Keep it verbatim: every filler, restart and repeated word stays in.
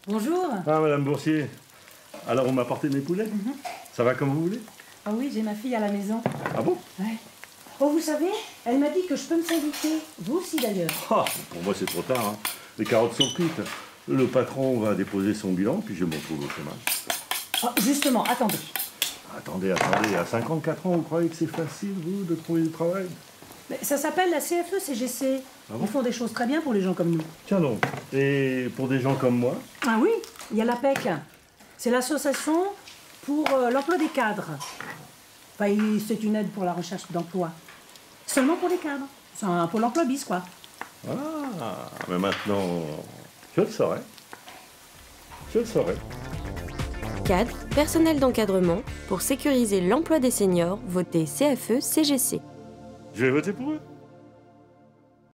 Bonjour. Ah, Madame Boursier. Alors, on m'a apporté mes poulets. Mm-hmm. Ça va comme vous voulez? Ah oui, j'ai ma fille à la maison. Ah bon? Ouais. Oh, vous savez, elle m'a dit que je peux me syndiquer. Vous aussi, d'ailleurs. Ah, pour moi, c'est trop tard. Hein. Les carottes sont cuites. Le patron va déposer son bilan, puis je me retrouve au chômage. Oh, justement, attendez. Attendez, attendez. À cinquante-quatre ans, vous croyez que c'est facile, vous, de trouver du travail? Mais ça s'appelle la C F E C G C. Ah bon? Ils font des choses très bien pour les gens comme nous. Tiens donc. Et pour des gens comme moi? Ah oui, il y a l'A P E C. C'est l'association pour euh, l'emploi des cadres. Enfin, il- c'est une aide pour la recherche d'emploi. Seulement pour les cadres. C'est un pôle emploi bis, quoi. Ah, mais maintenant, je le saurai. Je le saurai. Cadre, personnel d'encadrement, pour sécuriser l'emploi des seniors, votez C F E C G C. Je vais voter pour eux.